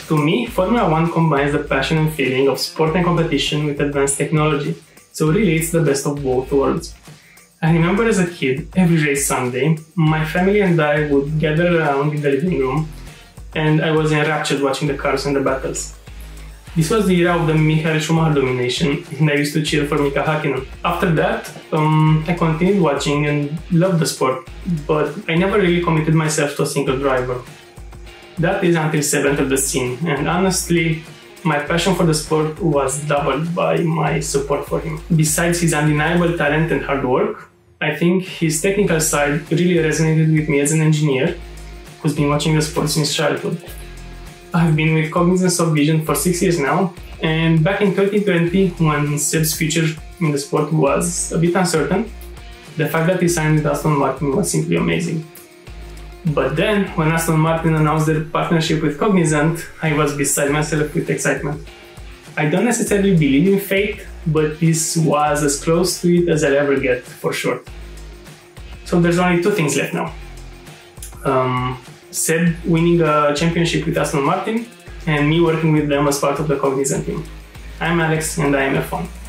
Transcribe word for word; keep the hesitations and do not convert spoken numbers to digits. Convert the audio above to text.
To me, Formula One combines the passion and feeling of sport and competition with advanced technology, so really it's the best of both worlds. I remember as a kid, every race Sunday, my family and I would gather around in the living room, and I was enraptured watching the cars and the battles. This was the era of the Michael Schumacher domination, and I used to cheer for Mika Hakkinen. After that, um, I continued watching and loved the sport, but I never really committed myself to a single driver. That is until Seb entered the scene, and honestly, my passion for the sport was doubled by my support for him. Besides his undeniable talent and hard work, I think his technical side really resonated with me as an engineer who's been watching the sport since childhood. I've been with Cognizant Soft Vision for six years now, and back in twenty twenty, when Seb's future in the sport was a bit uncertain, the fact that he signed with Aston Martin was simply amazing. But then, when Aston Martin announced their partnership with Cognizant, I was beside myself with excitement. I don't necessarily believe in fate, but this was as close to it as I'll ever get, for sure. So there's only two things left now. Um, Seb winning a championship with Aston Martin, and me working with them as part of the Cognizant team. I'm Alex, and I am F one.